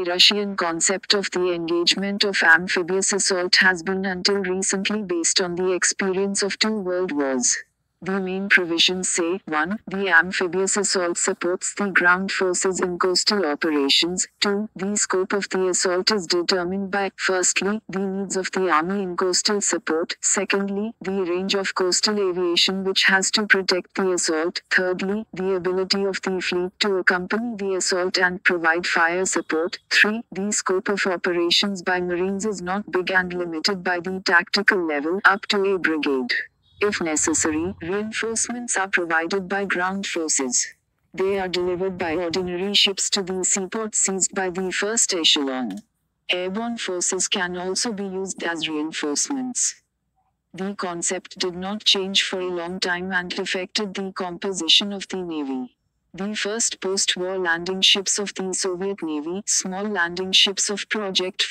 The Russian concept of the engagement of amphibious assault has been until recently based on the experience of two world wars. The main provisions say, 1. The amphibious assault supports the ground forces in coastal operations. 2. The scope of the assault is determined by, firstly, the needs of the army in coastal support, secondly, the range of coastal aviation which has to protect the assault, thirdly, the ability of the fleet to accompany the assault and provide fire support, 3. The scope of operations by Marines is not big and limited by the tactical level up to a brigade. If necessary, reinforcements are provided by ground forces. They are delivered by ordinary ships to the seaports seized by the first echelon. Airborne forces can also be used as reinforcements. The concept did not change for a long time and affected the composition of the Navy. The first post-war landing ships of the Soviet Navy, small landing ships of Project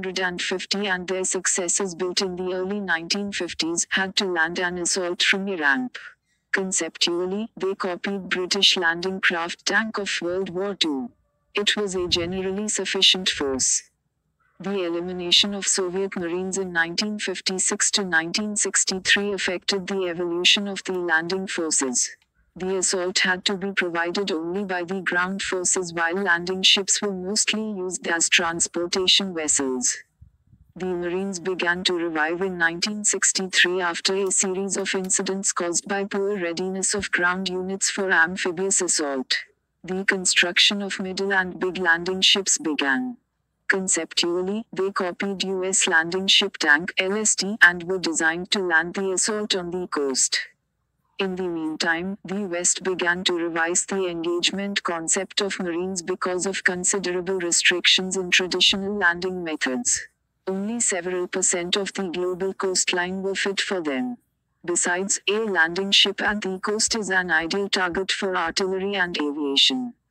450 and their successors built in the early 1950s, had to land an assault from a ramp. Conceptually, they copied British landing craft tank of World War II. It was a generally sufficient force. The elimination of Soviet Marines in 1956 to 1963 affected the evolution of the landing forces. The assault had to be provided only by the ground forces while landing ships were mostly used as transportation vessels. The Marines began to revive in 1963 after a series of incidents caused by poor readiness of ground units for amphibious assault. The construction of middle and big landing ships began. Conceptually, they copied US Landing Ship Tank (LST) and were designed to land the assault on the coast. In the meantime, the West began to revise the engagement concept of Marines because of considerable restrictions in traditional landing methods. Only several % of the global coastline were fit for them. Besides, a landing ship at the coast is an ideal target for artillery and aviation.